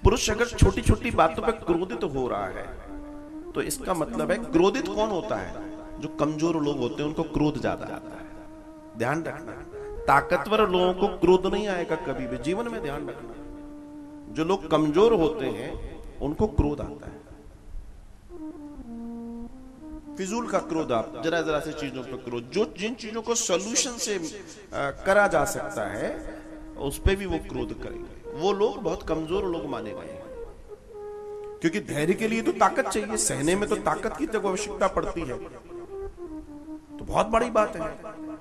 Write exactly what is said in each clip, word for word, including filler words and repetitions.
पुरुष अगर छोटी छोटी बातों पर क्रोधित हो रहा है तो इसका मतलब है, क्रोधित कौन होता है? जो कमजोर लोग होते हैं उनको क्रोध ज्यादा आता है। ध्यान रखना, ताकतवर लोगों को क्रोध नहीं आएगा कभी भी जीवन में, ध्यान रखना। जो लोग कमजोर होते हैं उनको क्रोध आता है। फिजूल का क्रोध, आप जरा जरा से चीजों पर क्रोध, जो जिन चीजों को सॉल्यूशन से आ, करा जा सकता है उस पे भी वो क्रोध करेंगे। वो लोग बहुत कमजोर लोग माने गए हैं, क्योंकि धैर्य के लिए तो ताकत चाहिए, सहने में तो ताकत की तो आवश्यकता पड़ती है। तो बहुत बड़ी बात है।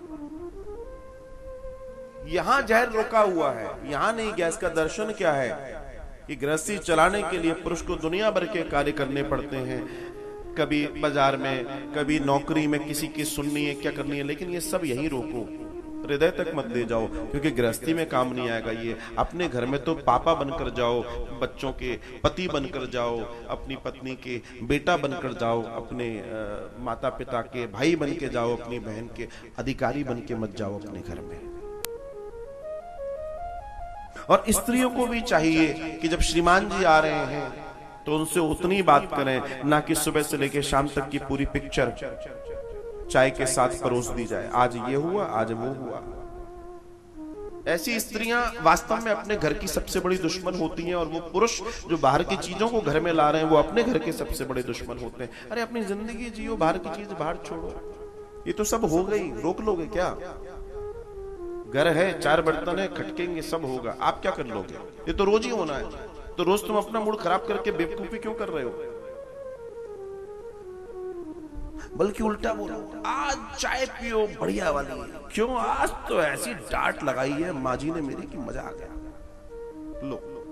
यहां जहर रोका हुआ है, यहां नहीं गया। इसका दर्शन क्या है कि गृहस्थी चलाने के लिए पुरुष को दुनिया भर के कार्य करने पड़ते हैं। कभी बाजार में, कभी नौकरी में किसी की सुननी है, क्या करनी है, लेकिन ये सब यहीं रोको, हृदय तक मत ले जाओ, क्योंकि गृहस्थी में काम नहीं आएगा ये। अपने घर में तो पापा बनकर जाओ, बच्चों के पति बनकर जाओ, अपनी पत्नी के बेटा बनकर जाओ, अपने आ, माता पिता के भाई बन के जाओ, अपनी बहन के अधिकारी बन के मत जाओ अपने घर में। और स्त्रियों को भी चाहिए कि जब श्रीमान जी आ रहे हैं तो उनसे उतनी बात करें, ना कि सुबह से लेकर शाम तक की पूरी पिक्चर चाय के साथ परोस दी जाए, आज ये हुआ, आज वो हुआ। ऐसी स्त्रियां वास्तव में अपने घर की सबसे बड़ी दुश्मन होती हैं, और वो पुरुष जो बाहर की चीजों को घर में ला रहे हैं वो अपने घर के सबसे बड़े दुश्मन होते हैं। अरे अपनी जिंदगी जियो, बाहर की चीज बाहर छोड़ो। ये तो सब हो गई, रोक लोगे क्या? घर है, चार बर्तन है, खटकेंगे, सब होगा, आप क्या कर लोगे? ये तो रोज ही होना है। तो रोज तुम अपना मूड खराब करके बेवकूफी क्यों कर रहे हो? बल्कि उल्टा बोलो, आज चाय पियो बढ़िया वाली। क्यों? आज तो ऐसी डांट लगाई है माँ जी ने मेरी कि मजा आ गया। लो,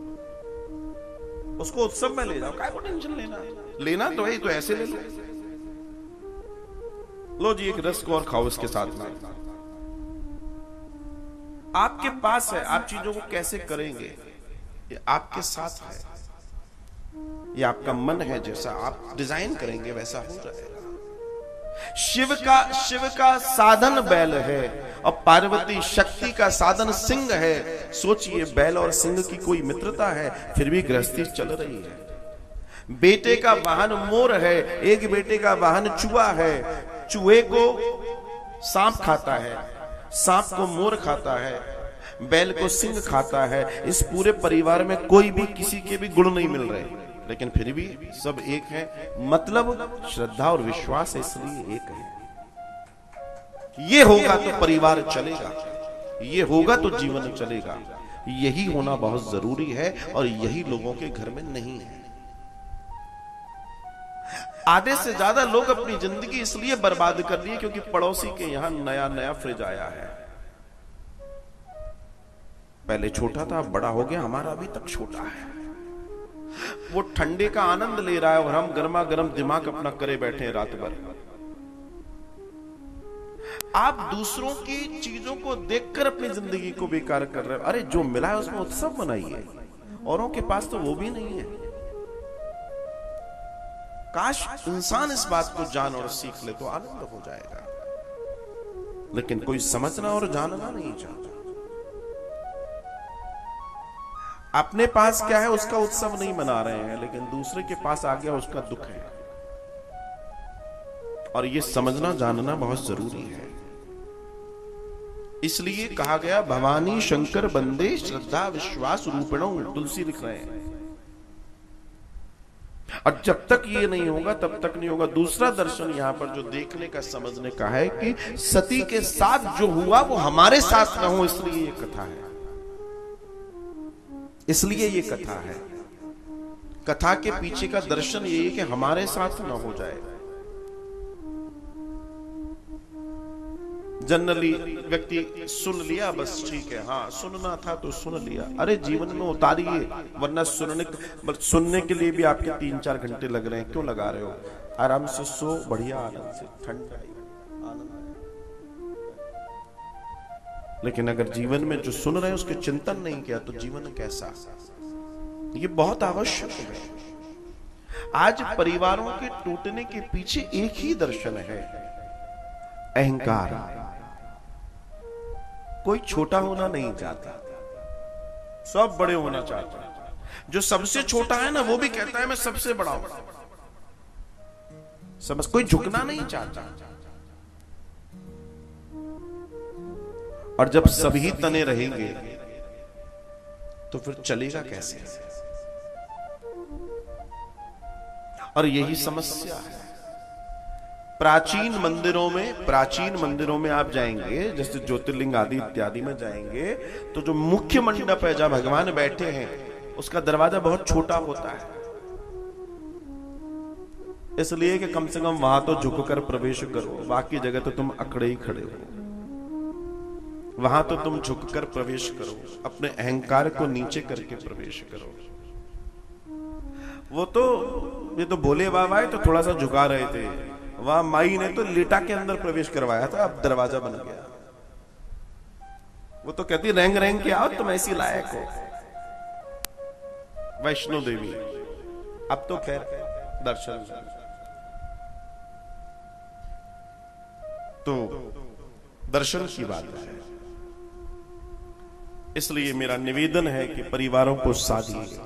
उसको उत्सव में ले जाओ, काय को टेंशन लेना? लेना तो है तो ऐसे ले लो। लो जी एक रस्क और खाओ इसके साथ में। आपके पास है, आप चीजों को कैसे करेंगे ये आपके साथ है। ये आपका मन है, जैसा आप डिजाइन करेंगे वैसा हो जाएगा। शिव का शिव का साधन बैल है और पार्वती शक्ति का साधन सिंह है। सोचिए, बैल और सिंह की कोई मित्रता है, फिर भी गृहस्थी चल रही है। बेटे का वाहन मोर है, एक बेटे का वाहन चूहा है। चूहे को सांप खाता है, सांप को मोर खाता है, बैल को सिंह खाता है। इस पूरे परिवार में कोई भी किसी के भी गुण नहीं मिल रहे, लेकिन फिर भी सब एक है। मतलब श्रद्धा और विश्वास है, इसलिए एक है। ये होगा तो परिवार चलेगा, ये होगा तो जीवन चलेगा। यही होना बहुत जरूरी है और यही लोगों के घर में नहीं है। आधे से ज्यादा लोग अपनी जिंदगी इसलिए बर्बाद कर लिए क्योंकि पड़ोसी के यहां नया नया फ्रिज आया है। पहले छोटा था, बड़ा हो गया, हमारा अभी तक छोटा है। वो ठंडे का आनंद ले रहा है और हम गर्मा गर्म दिमाग अपना करे बैठे हैं रात भर। आप दूसरों की चीजों को देखकर अपनी जिंदगी को बेकार कर रहे हो। अरे जो मिला है उसमें उत्सव मनाइए, औरों के पास तो वो भी नहीं है। काश इंसान इस बात को जान और सीख ले तो आनंद हो जाएगा, लेकिन कोई समझना और जानना नहीं चाहता। अपने पास क्या है उसका उत्सव नहीं मना रहे हैं, लेकिन दूसरे के पास आ गया उसका दुख है। और ये समझना जानना बहुत जरूरी है। इसलिए कहा गया, भवानी शंकर बंदे श्रद्धा विश्वास रूपिणों, तुलसी लिख रहे हैं। और जब तक ये नहीं होगा तब तक नहीं होगा। दूसरा दर्शन यहां पर जो देखने का समझने का है कि सती के साथ जो हुआ वो हमारे साथ ना हो, इसलिए ये कथा है। इसलिए ये कथा है। कथा के पीछे का दर्शन ये है कि हमारे साथ ना हो जाए। जनरली व्यक्ति सुन लिया बस ठीक है, हाँ सुनना था तो सुन लिया। अरे जीवन में उतारिए, वरना सुनने सुनने के लिए भी आपके तीन चार घंटे लग रहे हैं। क्यों लगा रहे हो? आराम से सो, बढ़िया आनंद से, ठंडा आनंद। लेकिन अगर जीवन में जो सुन रहे हैं उसके चिंतन नहीं किया तो जीवन कैसा? ये बहुत आवश्यक है। आज परिवारों के टूटने के पीछे एक ही दर्शन है, अहंकार। कोई छोटा होना नहीं चाहता, सब बड़े होना चाहते हैं। जो सबसे छोटा है ना वो भी कहता है मैं सबसे बड़ा हूं। समझ, कोई झुकना नहीं चाहता। और जब सभी तने रहेंगे तो फिर चलेगा कैसे? और यही समस्या है। प्राचीन मंदिरों में प्राचीन मंदिरों में आप जाएंगे, जैसे ज्योतिर्लिंग आदि इत्यादि में जाएंगे, तो जो मुख्य मंडप है जहां भगवान बैठे हैं उसका दरवाजा बहुत छोटा होता है, इसलिए कि कम से कम वहां तो झुककर प्रवेश करो, बाकी जगह तो तुम अकड़े ही खड़े हो। वहां तो तुम झुककर प्रवेश करो, अपने अहंकार को नीचे करके प्रवेश करो। वो तो ये तो भोले बाबा है तो थोड़ा सा झुका रहे थे, वहां माई ने तो लेटा के अंदर प्रवेश करवाया था, अब दरवाजा बन गया। वो तो कहती रेंग रेंग के आओ तुम ऐसी लायक हो, वैष्णो देवी। अब तो खैर दर्शन। तो दर्शन की बात है, इसलिए मेरा निवेदन है कि परिवारों को साधिए,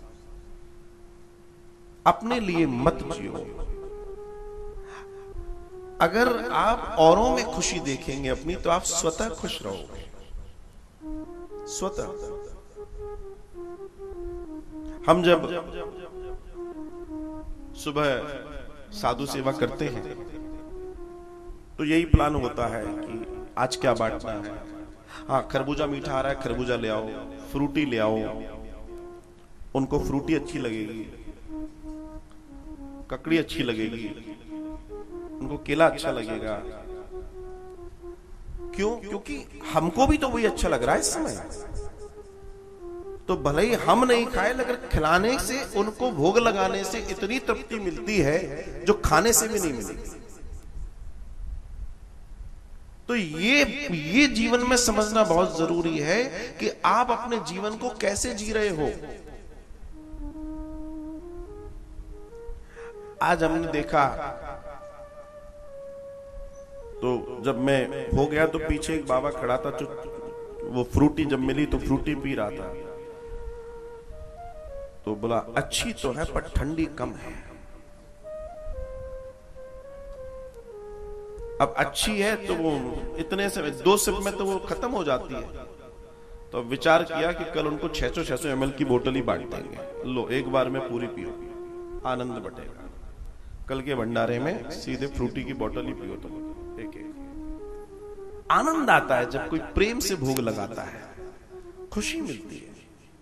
अपने लिए मत जियो। अगर आप औरों में खुशी देखेंगे अपनी, तो आप स्वतः खुश रहोगे, स्वतः। हम जब सुबह साधु सेवा करते हैं तो यही प्लान होता है कि आज क्या बांटना है। हाँ, खरबूजा मीठा आ रहा है, खरबूजा ले आओ, फ्रूटी ले आओ, उनको फ्रूटी अच्छी लगेगी, ककड़ी अच्छी लगेगी, उनको केला अच्छा लगेगा। क्यों? क्योंकि हमको भी तो वही अच्छा लग रहा है इस समय। तो भले ही हम नहीं खाए, लेकिन खिलाने से, उनको भोग लगाने से इतनी तृप्ति मिलती है जो खाने से भी नहीं मिलेगी। तो ये ये जीवन में समझना बहुत जरूरी है कि आप अपने जीवन को कैसे जी रहे हो। आज हमने देखा, तो जब मैं हो गया तो पीछे एक बाबा खड़ा था, जो वो फ्रूटी जब मिली तो फ्रूटी पी रहा था, तो बोला अच्छी तो है पर ठंडी कम है। अब अच्छी है तो वो इतने से दो सिप में तो वो खत्म हो जाती है। तो विचार किया कि कल उनको छह सौ छह सौ एम एल की बोतल ही बांट देंगे, लो एक बार में पूरी पियो, आनंद बटेगा। कल के भंडारे में सीधे फ्रूटी की बोतल ही पियो, तुम एक एक। आनंद आता है जब कोई प्रेम से भोग लगाता है, खुशी मिलती है।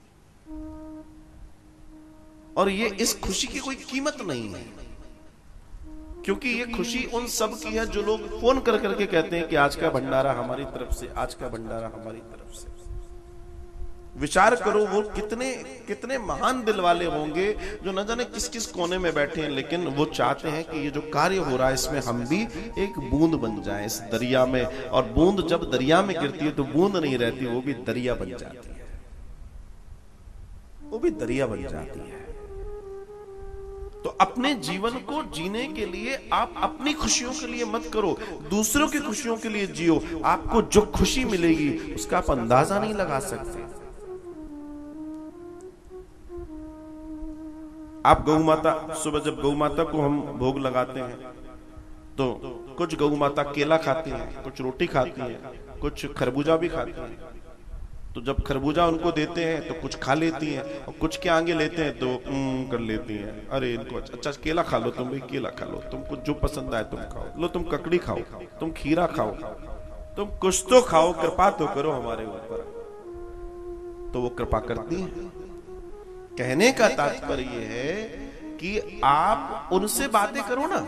और ये इस खुशी की कोई कीमत नहीं है, क्योंकि ये खुशी उन सब की है जो लोग फोन कर करके कहते हैं कि आज का भंडारा हमारी तरफ से, आज का भंडारा हमारी तरफ से। विचार करो वो कितने कितने महान दिल वाले होंगे जो न जाने किस किस कोने में बैठे हैं, लेकिन वो चाहते हैं कि ये जो कार्य हो रहा है इसमें हम भी एक बूंद बन जाएं इस दरिया में। और बूंद जब दरिया में गिरती है तो बूंद नहीं रहती, वो भी दरिया बन जाती है, वो भी दरिया बन जाती है। तो अपने जीवन को जीने के लिए आप अपनी खुशियों के लिए मत करो, दूसरों की खुशियों के लिए जियो। आपको जो खुशी मिलेगी उसका आप अंदाजा नहीं लगा सकते। आप गौ माता, सुबह जब गौ माता को हम भोग लगाते हैं तो कुछ गौ माता केला खाती हैं, कुछ रोटी खाती हैं, कुछ खरबूजा भी खाती हैं। तो जब खरबूजा उनको देते हैं तो कुछ खा लेती हैं, और कुछ के आगे लेते हैं तो कर लेती हैं, अरे इनको अच्छा केला खा लो, तुम भी केला खा लो, तुमको जो पसंद आए तुम खाओ, लो तुम ककड़ी खाओ, तुम खीरा खाओ, तुम कुछ तो खाओ, कृपा तो करो हमारे ऊपर। तो वो कृपा करती हैं। कहने का तात्पर्य है कि आप उनसे बातें करो ना,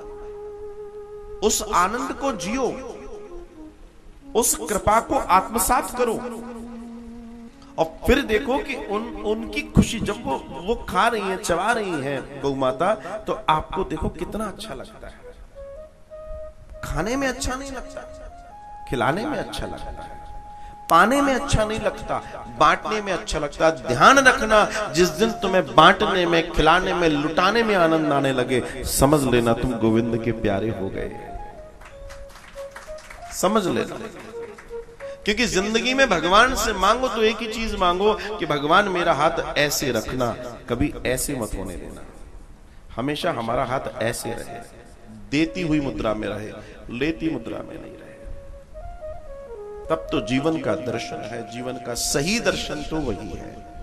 उस आनंद को जियो, उस कृपा को आत्मसात करो, और फिर देखो कि उन उनकी खुशी जब वो वो खा रही हैं, चबा रही हैं गौ माता, तो आपको देखो कितना अच्छा लगता है। खाने में अच्छा नहीं लगता, खिलाने में अच्छा लगता है, पाने में अच्छा नहीं लगता, बांटने में अच्छा लगता है। ध्यान रखना, जिस दिन तुम्हें बांटने में, खिलाने में, लुटाने में आनंद आने लगे, समझ लेना तुम गोविंद के प्यारे हो गए, समझ लेना। क्योंकि जिंदगी में भगवान से मांगो तो एक ही चीज मांगो कि भगवान मेरा हाथ ऐसे रखना, कभी ऐसे मत होने देना। हमेशा हमारा हाथ ऐसे रहे, देती हुई मुद्रा में रहे, लेती मुद्रा में नहीं रहे। तब तो जीवन का दर्शन है, जीवन का सही दर्शन तो वही है।